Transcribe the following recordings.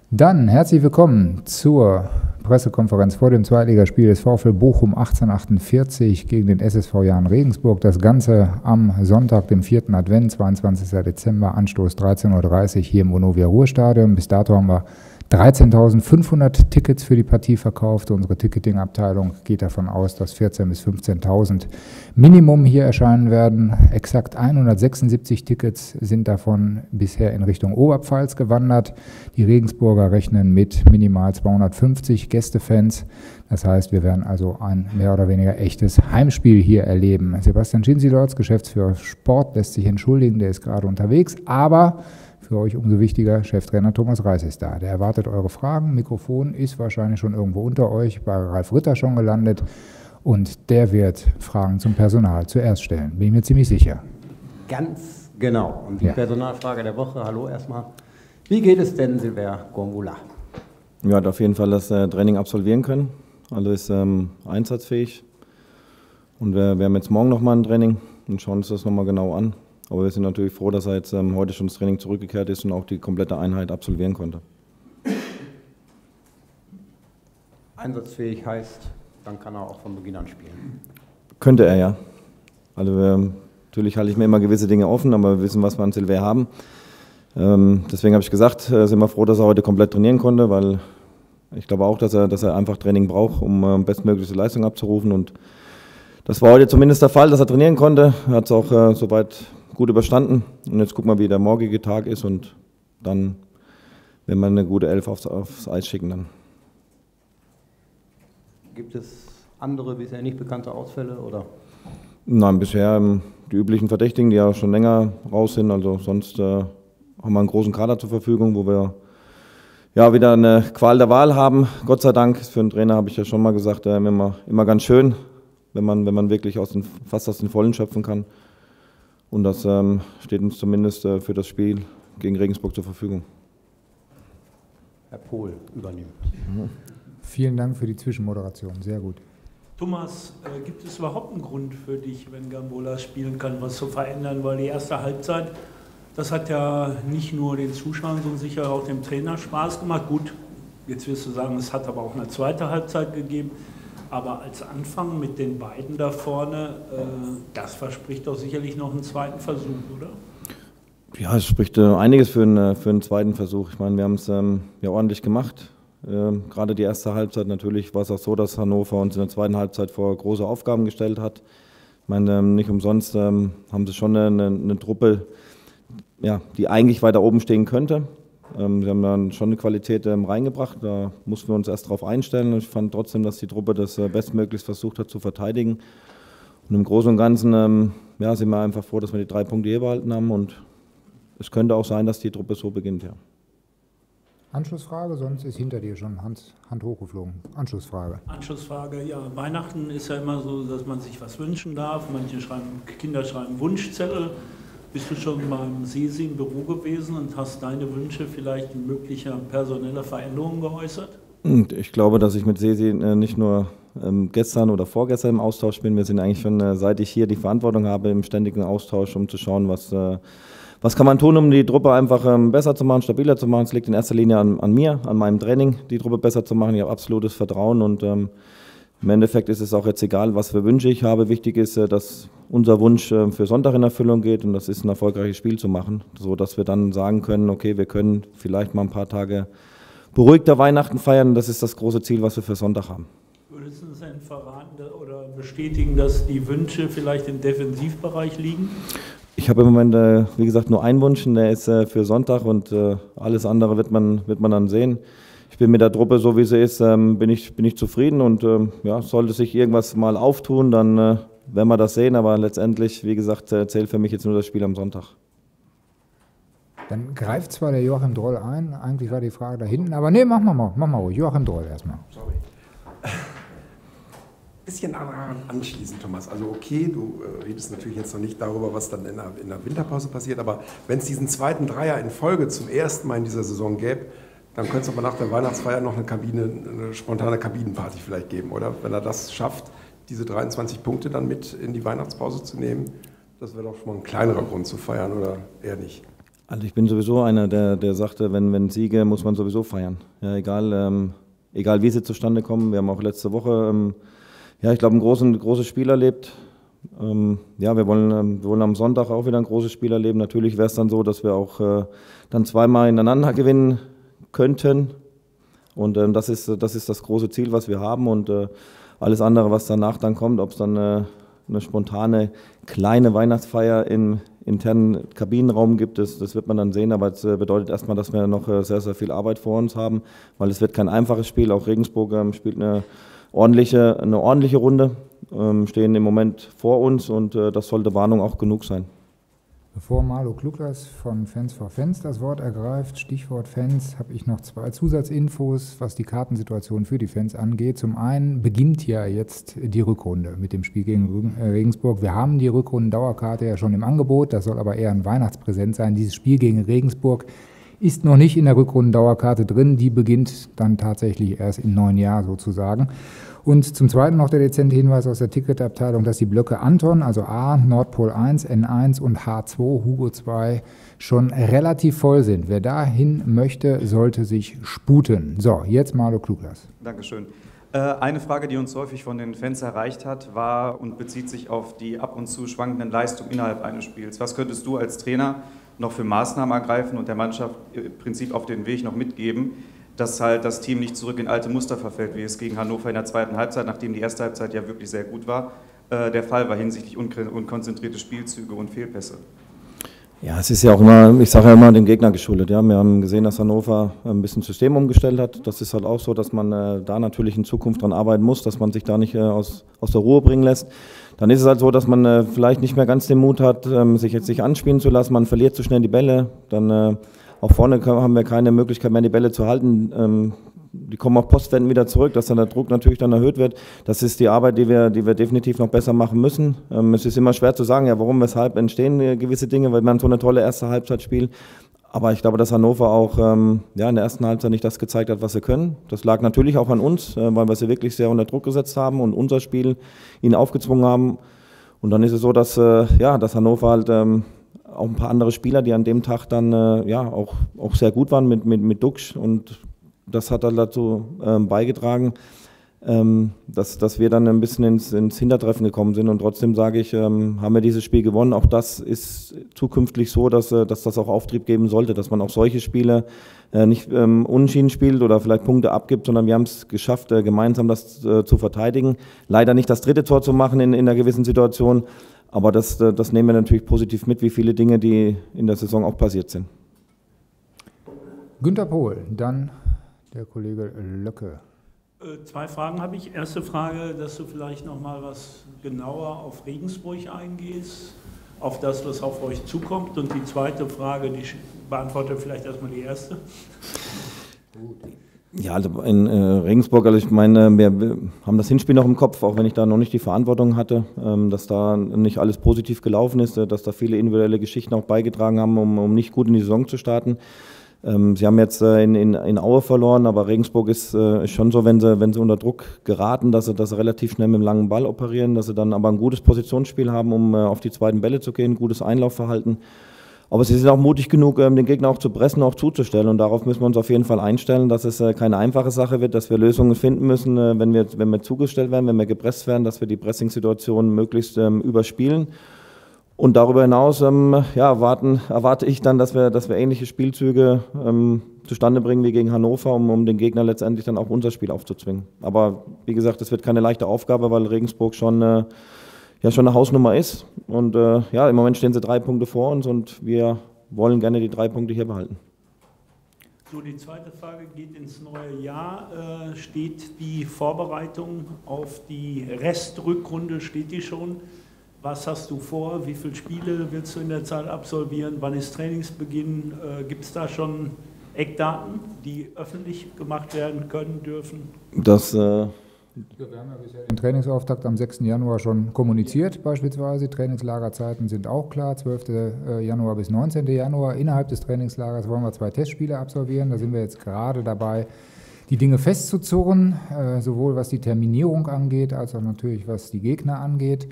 Dann herzlich willkommen zur Pressekonferenz vor dem Zweitligaspiel des VfL Bochum 1848 gegen den SSV Jahn Regensburg. Das Ganze am Sonntag, dem 4. Advent, 22. Dezember, Anstoß 13:30 Uhr hier im Vonovia Ruhrstadion. Bis dato haben wir 13.500 Tickets für die Partie verkauft. Unsere Ticketing-Abteilung geht davon aus, dass 14.000 bis 15.000 Minimum hier erscheinen werden. Exakt 176 Tickets sind davon bisher in Richtung Oberpfalz gewandert. Die Regensburger rechnen mit minimal 250 Gästefans. Das heißt, wir werden also ein mehr oder weniger echtes Heimspiel hier erleben. Sebastian Schinsilorz, Geschäftsführer Sport, lässt sich entschuldigen, der ist gerade unterwegs, aber für euch umso wichtiger, Cheftrainer Thomas Reis ist da. Der erwartet eure Fragen. Mikrofon ist wahrscheinlich schon irgendwo unter euch, bei Ralf Ritter schon gelandet. Und der wird Fragen zum Personal zuerst stellen. Bin ich mir ziemlich sicher. Ganz genau. Und die Personalfrage der Woche, hallo erstmal. Wie geht es denn Silver Gongola? Ja, hat auf jeden Fall das Training absolvieren können. Alles einsatzfähig. Und wir haben jetzt morgen nochmal ein Training und schauen uns das nochmal genau an. Aber wir sind natürlich froh, dass er jetzt heute schon das Training zurückgekehrt ist und auch die komplette Einheit absolvieren konnte. Einsatzfähig heißt, dann kann er auch von Beginn an spielen. Könnte er, ja. Also natürlich halte ich mir immer gewisse Dinge offen, aber wir wissen, was wir an Silver haben. Deswegen habe ich gesagt, sind wir froh, dass er heute komplett trainieren konnte, weil ich glaube auch, dass er einfach Training braucht, um bestmögliche Leistung abzurufen. Und das war heute zumindest der Fall, dass er trainieren konnte. Er hat es auch soweit gut überstanden. Und jetzt gucken wir, wie der morgige Tag ist und dann werden wir eine gute Elf aufs Eis schicken dann. Gibt es andere bisher nicht bekannte Ausfälle, oder? Nein, bisher die üblichen Verdächtigen, die ja schon länger raus sind. Also sonst haben wir einen großen Kader zur Verfügung, wo wir ja wieder eine Qual der Wahl haben. Gott sei Dank, für einen Trainer habe ich ja schon mal gesagt, immer ganz schön, wenn man wirklich fast aus den Vollen schöpfen kann. Und das steht uns zumindest für das Spiel gegen Regensburg zur Verfügung. Herr Pohl übernimmt. Vielen Dank für die Zwischenmoderation, sehr gut. Thomas, gibt es überhaupt einen Grund für dich, wenn Gambola spielen kann, was zu verändern? Weil die erste Halbzeit, das hat ja nicht nur den Zuschauern, sondern sicher auch dem Trainer Spaß gemacht. Gut, jetzt wirst du sagen, es hat aber auch eine zweite Halbzeit gegeben. Aber als Anfang mit den beiden da vorne, das verspricht doch sicherlich noch einen zweiten Versuch, oder? Ja, es spricht einiges für einen zweiten Versuch. Ich meine, wir haben es ja ordentlich gemacht. Gerade die erste Halbzeit, natürlich war es auch so, dass Hannover uns in der zweiten Halbzeit vor große Aufgaben gestellt hat. Ich meine, nicht umsonst haben sie schon eine Truppe, ja, die eigentlich weiter oben stehen könnte. Sie haben dann schon eine Qualität reingebracht, da mussten wir uns erst darauf einstellen. Ich fand trotzdem, dass die Truppe das bestmöglichst versucht hat zu verteidigen. Und im Großen und Ganzen ja, sind wir einfach froh, dass wir die 3 Punkte hier behalten haben. Und es könnte auch sein, dass die Truppe so beginnt, ja. Anschlussfrage, sonst ist hinter dir schon Hand hochgeflogen. Anschlussfrage. Anschlussfrage, ja. Weihnachten ist ja immer so, dass man sich was wünschen darf. Manche Kinder schreiben Wunschzettel. Bist du schon beim Sesi im Büro gewesen und hast deine Wünsche vielleicht in möglicher personeller Veränderungen geäußert? Ich glaube, dass ich mit Sesi nicht nur gestern oder vorgestern im Austausch bin. Wir sind eigentlich schon, seit ich hier die Verantwortung habe, im ständigen Austausch, um zu schauen, was kann man tun, um die Truppe einfach besser zu machen, stabiler zu machen. Es liegt in erster Linie an mir, an meinem Training, die Truppe besser zu machen. Ich habe absolutes Vertrauen und im Endeffekt ist es auch jetzt egal, was für Wünsche ich habe. Wichtig ist, dass unser Wunsch für Sonntag in Erfüllung geht und das ist ein erfolgreiches Spiel zu machen, sodass wir dann sagen können, okay, wir können vielleicht mal ein paar Tage beruhigter Weihnachten feiern. Das ist das große Ziel, was wir für Sonntag haben. Würdest du uns denn verraten oder bestätigen, dass die Wünsche vielleicht im Defensivbereich liegen? Ich habe im Moment, wie gesagt, nur einen Wunsch, der ist für Sonntag und alles andere wird man dann sehen. Ich bin mit der Truppe, so wie sie ist, bin ich zufrieden und ja, sollte sich irgendwas mal auftun, dann werden wir das sehen, aber letztendlich, wie gesagt, zählt für mich jetzt nur das Spiel am Sonntag. Dann greift zwar der Joachim Droll ein, eigentlich war die Frage da hinten, aber nee, mach mal ruhig, Joachim Droll erstmal. Sorry. Bisschen anschließend, Thomas. Also okay, du redest natürlich jetzt noch nicht darüber, was dann in der Winterpause passiert, aber wenn es diesen zweiten Dreier in Folge zum ersten Mal in dieser Saison gäbe, dann könnte es aber nach der Weihnachtsfeier noch eine spontane Kabinenparty vielleicht geben, oder? Wenn er das schafft, diese 23 Punkte dann mit in die Weihnachtspause zu nehmen, das wäre doch schon mal ein kleinerer Grund zu feiern, oder eher nicht? Also ich bin sowieso einer, der sagte, wenn Siege, muss man sowieso feiern. Ja, egal wie sie zustande kommen. Wir haben auch letzte Woche, ich glaube, ein großes Spiel erlebt. Wir wollen am Sonntag auch wieder ein großes Spiel erleben. Natürlich wäre es dann so, dass wir auch dann zweimal hintereinander gewinnen könnten. Und das ist das große Ziel, was wir haben. Und alles andere, was danach dann kommt, ob es dann eine spontane kleine Weihnachtsfeier im internen Kabinenraum gibt, das wird man dann sehen. Aber es bedeutet erstmal, dass wir noch sehr, sehr viel Arbeit vor uns haben, weil es wird kein einfaches Spiel. Auch Regensburg spielt eine ordentliche Runde, stehen im Moment vor uns und das sollte Warnung auch genug sein. Bevor Marlo Kluglas von Fans for Fans das Wort ergreift, Stichwort Fans, habe ich noch 2 Zusatzinfos, was die Kartensituation für die Fans angeht. Zum einen beginnt ja jetzt die Rückrunde mit dem Spiel gegen Regensburg. Wir haben die Rückrundendauerkarte ja schon im Angebot, das soll aber eher ein Weihnachtspräsent sein. Dieses Spiel gegen Regensburg ist noch nicht in der Rückrundendauerkarte drin, die beginnt dann tatsächlich erst im neuen Jahr sozusagen. Und zum Zweiten noch der dezente Hinweis aus der Ticketabteilung, dass die Blöcke Anton, also A, Nordpol 1, N1 und H2, Hugo 2, schon relativ voll sind. Wer dahin möchte, sollte sich sputen. So, jetzt Marlo Kluglas. Dankeschön. Eine Frage, die uns häufig von den Fans erreicht hat, war und bezieht sich auf die ab und zu schwankenden Leistungen innerhalb eines Spiels. Was könntest du als Trainer noch für Maßnahmen ergreifen und der Mannschaft im Prinzip auf den Weg noch mitgeben, dass halt das Team nicht zurück in alte Muster verfällt, wie es gegen Hannover in der zweiten Halbzeit, nachdem die erste Halbzeit ja wirklich sehr gut war, der Fall war hinsichtlich unkonzentrierte Spielzüge und Fehlpässe? Ja, es ist ja auch immer, ich sage ja immer, dem Gegner geschuldet. Ja. Wir haben gesehen, dass Hannover ein bisschen System umgestellt hat. Das ist halt auch so, dass man da natürlich in Zukunft dran arbeiten muss, dass man sich da nicht aus der Ruhe bringen lässt. Dann ist es halt so, dass man vielleicht nicht mehr ganz den Mut hat, sich anspielen zu lassen. Man verliert zu schnell die Bälle. Dann auch vorne haben wir keine Möglichkeit mehr, die Bälle zu halten. Die kommen auf Postwenden wieder zurück, dass dann der Druck natürlich dann erhöht wird. Das ist die Arbeit, die wir definitiv noch besser machen müssen. Es ist immer schwer zu sagen, ja, warum, weshalb entstehen gewisse Dinge, weil man so eine tolle erste Halbzeit spielt. Aber ich glaube, dass Hannover auch in der ersten Halbzeit nicht das gezeigt hat, was sie können. Das lag natürlich auch an uns, weil wir sie wirklich sehr unter Druck gesetzt haben und unser Spiel ihnen aufgezwungen haben. Und dann ist es so, dass Hannover halt auch ein paar andere Spieler, die an dem Tag dann auch sehr gut waren mit Duksch, und das hat dann dazu beigetragen, dass wir dann ein bisschen ins Hintertreffen gekommen sind, und trotzdem sage ich, haben wir dieses Spiel gewonnen. Auch das ist zukünftig so, dass das auch Auftrieb geben sollte, dass man auch solche Spiele nicht unentschieden spielt oder vielleicht Punkte abgibt, sondern wir haben es geschafft, gemeinsam das zu verteidigen. Leider nicht das dritte Tor zu machen in einer gewissen Situation, aber das nehmen wir natürlich positiv mit, wie viele Dinge, die in der Saison auch passiert sind. Günter Pohl, dann der Kollege Löcke. 2 Fragen habe ich. Erste Frage, dass du vielleicht noch mal was genauer auf Regensburg eingehst, auf das, was auf euch zukommt. Und die zweite Frage, die beantworte vielleicht erstmal die erste. Ja, also in Regensburg, also ich meine, wir haben das Hinspiel noch im Kopf, auch wenn ich da noch nicht die Verantwortung hatte, dass da nicht alles positiv gelaufen ist, dass da viele individuelle Geschichten auch beigetragen haben, um nicht gut in die Saison zu starten. Sie haben jetzt in Aue verloren, aber Regensburg ist schon so, wenn sie unter Druck geraten, dass sie relativ schnell mit dem langen Ball operieren, dass sie dann aber ein gutes Positionsspiel haben, um auf die zweiten Bälle zu gehen, gutes Einlaufverhalten. Aber sie sind auch mutig genug, den Gegner auch zu pressen, auch zuzustellen, und darauf müssen wir uns auf jeden Fall einstellen, dass es keine einfache Sache wird, dass wir Lösungen finden müssen, wenn wir zugestellt werden, wenn wir gepresst werden, dass wir die Pressing-Situation möglichst überspielen. Und darüber hinaus erwarte ich dann, dass wir ähnliche Spielzüge zustande bringen wie gegen Hannover, um den Gegner letztendlich dann auch unser Spiel aufzuzwingen. Aber wie gesagt, das wird keine leichte Aufgabe, weil Regensburg schon eine Hausnummer ist. Und im Moment stehen sie 3 Punkte vor uns, und wir wollen gerne die 3 Punkte hier behalten. So, die zweite Frage geht ins neue Jahr. Steht die Vorbereitung auf die Restrückrunde, steht die schon? Was hast du vor? Wie viele Spiele willst du in der Zeit absolvieren? Wann ist Trainingsbeginn? Gibt es da schon Eckdaten, die öffentlich gemacht werden können, dürfen? Wir haben ja bisher den Trainingsauftakt am 6. Januar schon kommuniziert beispielsweise. Die Trainingslagerzeiten sind auch klar, 12. Januar bis 19. Januar. Innerhalb des Trainingslagers wollen wir 2 Testspiele absolvieren. Da sind wir jetzt gerade dabei, die Dinge festzuzurren, sowohl was die Terminierung angeht, als auch natürlich was die Gegner angeht.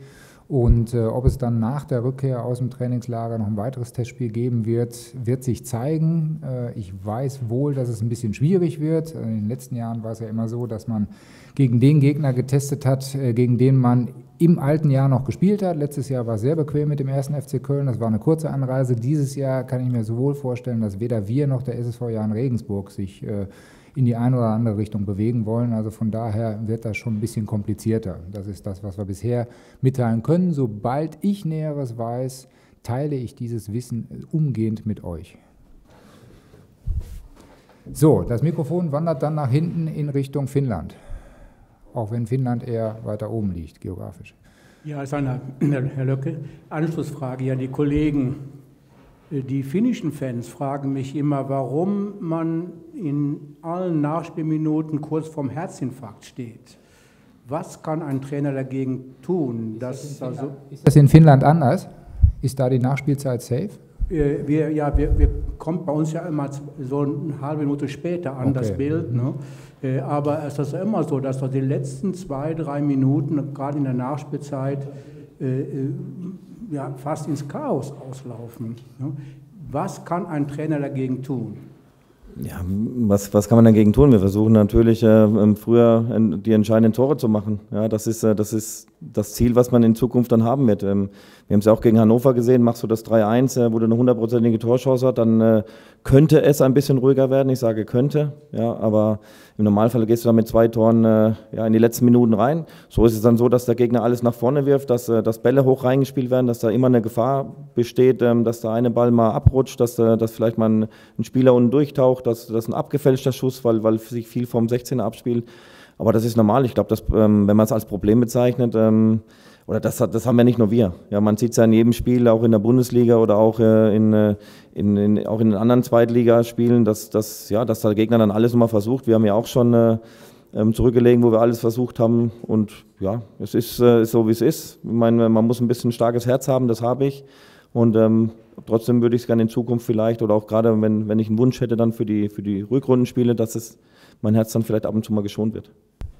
Und ob es dann nach der Rückkehr aus dem Trainingslager noch ein weiteres Testspiel geben wird, wird sich zeigen. Ich weiß wohl, dass es ein bisschen schwierig wird. In den letzten Jahren war es ja immer so, dass man gegen den Gegner getestet hat, gegen den man im alten Jahr noch gespielt hat. Letztes Jahr war es sehr bequem mit dem 1. FC Köln. Das war eine kurze Anreise. Dieses Jahr kann ich mir so wohl vorstellen, dass weder wir noch der SSV Jahn Regensburg sich in die eine oder andere Richtung bewegen wollen. Also von daher wird das schon ein bisschen komplizierter. Das ist das, was wir bisher mitteilen können. Sobald ich Näheres weiß, teile ich dieses Wissen umgehend mit euch. So, das Mikrofon wandert dann nach hinten in Richtung Finnland. Auch wenn Finnland eher weiter oben liegt, geografisch. Ja, Herr Löcke, Anschlussfrage. Ja, die Kollegen, die finnischen Fans fragen mich immer, warum man in allen Nachspielminuten kurz vorm Herzinfarkt steht. Was kann ein Trainer dagegen tun? Ist das in Finnland anders? Ist da die Nachspielzeit safe? Wir kommt bei uns ja immer so eine halbe Minute später an, okay, das Bild. Ne? Aber es ist immer so, dass die letzten 2-3 Minuten, gerade in der Nachspielzeit, ja, fast ins Chaos auslaufen. Ne? Was kann ein Trainer dagegen tun? Ja, was kann man dagegen tun? Wir versuchen natürlich früher die entscheidenden Tore zu machen. Ja, das ist das Ziel, was man in Zukunft dann haben wird. Wir haben es ja auch gegen Hannover gesehen, machst du das 3-1, wo du eine 100%ige Torchance hast, dann könnte es ein bisschen ruhiger werden. Ich sage könnte, ja, aber im Normalfall gehst du dann mit 2 Toren in die letzten Minuten rein. So ist es dann so, dass der Gegner alles nach vorne wirft, dass Bälle hoch reingespielt werden, dass da immer eine Gefahr besteht, dass der eine Ball mal abrutscht, dass vielleicht mal ein Spieler unten durchtaucht, dass ein abgefälschter Schuss, weil sich viel vom 16er abspielt. Aber das ist normal. Ich glaube, wenn man es als Problem bezeichnet, oder das haben ja nicht nur wir. Ja, man sieht es ja in jedem Spiel, auch in der Bundesliga oder auch in den anderen Zweitligaspielen, dass der Gegner dann alles nochmal versucht. Wir haben ja auch schon zurückgelegen, wo wir alles versucht haben. Und ja, es ist so, wie es ist. Ich meine, man muss ein bisschen starkes Herz haben, das habe ich. Und trotzdem würde ich es gerne in Zukunft vielleicht, oder auch gerade, wenn ich einen Wunsch hätte dann für die Rückrundenspiele, dass mein Herz dann vielleicht ab und zu mal geschont wird.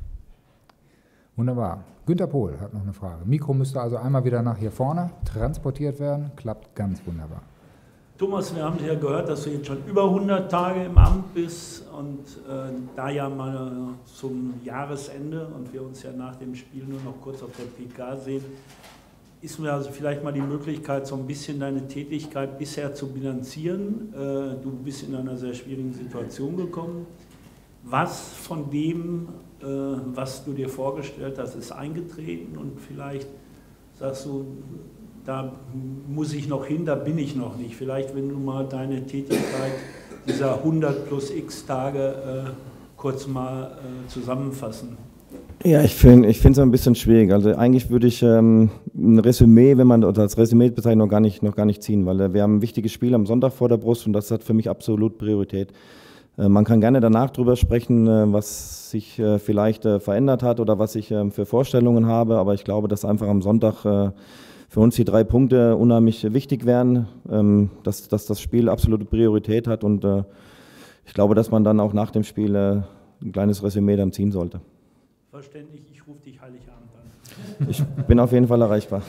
Wunderbar. Günter Pohl hat noch eine Frage. Mikro müsste also einmal wieder nach hier vorne transportiert werden. Klappt ganz wunderbar. Thomas, wir haben ja gehört, dass du jetzt schon über 100 Tage im Amt bist und da ja mal zum Jahresende und wir uns ja nach dem Spiel nur noch kurz auf der PK sehen, ist mir also vielleicht mal die Möglichkeit, so ein bisschen deine Tätigkeit bisher zu bilanzieren. Du bist in einer sehr schwierigen Situation gekommen. Was von dem, was du dir vorgestellt hast, ist eingetreten und vielleicht sagst du, da muss ich noch hin, da bin ich noch nicht. Vielleicht, wenn du mal deine Tätigkeit dieser 100 plus x Tage kurz mal zusammenfassen. Ja, ich finde es ein bisschen schwierig. Also eigentlich würde ich ein Resümee, wenn man oder als Resümee bezeichnet, noch gar nicht ziehen, weil wir haben ein wichtiges Spiel am Sonntag vor der Brust und das hat für mich absolut Priorität. Man kann gerne danach drüber sprechen, was sich vielleicht verändert hat oder was ich für Vorstellungen habe, aber ich glaube, dass einfach am Sonntag für uns die 3 Punkte unheimlich wichtig wären, dass das Spiel absolute Priorität hat und ich glaube, dass man dann auch nach dem Spiel ein kleines Resümee dann ziehen sollte. Verständlich, ich rufe dich Heiligabend an. Ich bin auf jeden Fall erreichbar.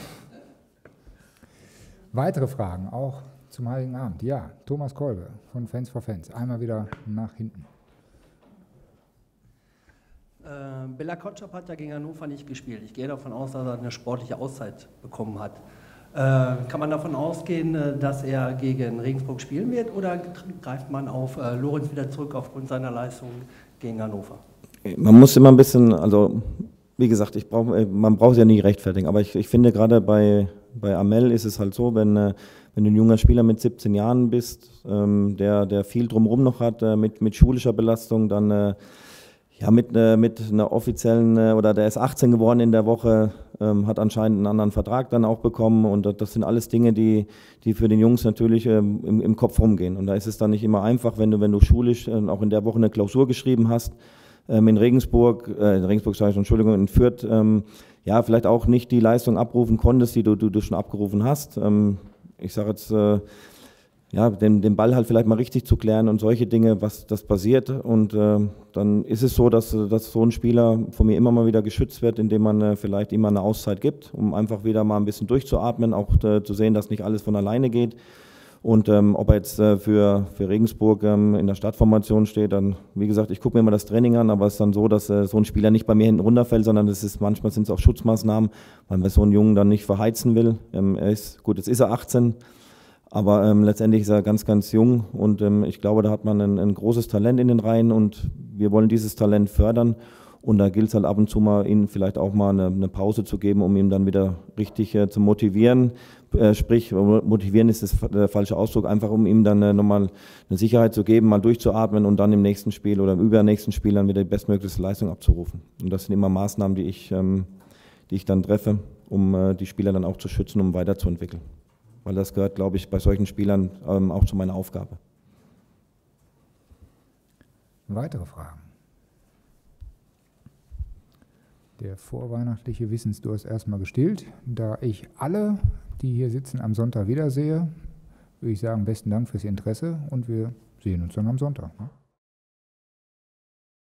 Weitere Fragen, auch zum Heiligen Abend. Ja, Thomas Kolbe von Fans for Fans. Einmal wieder nach hinten. Bella Kotschap hat ja gegen Hannover nicht gespielt. Ich gehe davon aus, dass er eine sportliche Auszeit bekommen hat. Kann man davon ausgehen, dass er gegen Regensburg spielen wird oder greift man auf Lorenz wieder zurück aufgrund seiner Leistung gegen Hannover? Man muss immer ein bisschen, also wie gesagt, man braucht es ja nicht rechtfertigen, aber ich finde gerade bei Amel ist es halt so, wenn du ein junger Spieler mit 17 Jahren bist, der viel drumherum noch hat, mit schulischer Belastung, dann mit einer offiziellen, oder der ist 18 geworden in der Woche, hat anscheinend einen anderen Vertrag dann auch bekommen und das sind alles Dinge, die für den Jungs natürlich im Kopf rumgehen und da ist es dann nicht immer einfach, wenn du schulisch auch in der Woche eine Klausur geschrieben hast, in Regensburg sage ich schon, Entschuldigung, in Fürth, vielleicht auch nicht die Leistung abrufen konntest, die du schon abgerufen hast. Ich sage jetzt, den Ball halt vielleicht mal richtig zu klären und solche Dinge, was das passiert und dann ist es so, dass so ein Spieler von mir immer mal wieder geschützt wird, indem man vielleicht ihm eine Auszeit gibt, um einfach wieder mal ein bisschen durchzuatmen, auch zu sehen, dass nicht alles von alleine geht. Und ob er jetzt für Regensburg in der Startformation steht, dann, wie gesagt, ich gucke mir immer das Training an, aber es ist dann so, dass so ein Spieler nicht bei mir hinten runterfällt, sondern manchmal sind es auch Schutzmaßnahmen, weil man so einen Jungen dann nicht verheizen will. Jetzt ist er 18, aber letztendlich ist er ganz, ganz jung und ich glaube, da hat man ein großes Talent in den Reihen und wir wollen dieses Talent fördern. Und da gilt es halt ab und zu mal, ihnen vielleicht auch mal eine Pause zu geben, um ihn dann wieder richtig zu motivieren. Sprich, motivieren ist der falsche Ausdruck, einfach um ihm dann nochmal eine Sicherheit zu geben, mal durchzuatmen und dann im nächsten Spiel oder im übernächsten Spiel dann wieder die bestmögliche Leistung abzurufen. Und das sind immer Maßnahmen, die ich dann treffe, um die Spieler dann auch zu schützen, um weiterzuentwickeln. Weil das gehört, glaube ich, bei solchen Spielern auch zu meiner Aufgabe. Weitere Fragen? Der vorweihnachtliche Wissensdurst erstmal gestillt. Da ich alle, die hier sitzen, am Sonntag wiedersehe, würde ich sagen, besten Dank fürs Interesse und wir sehen uns dann am Sonntag.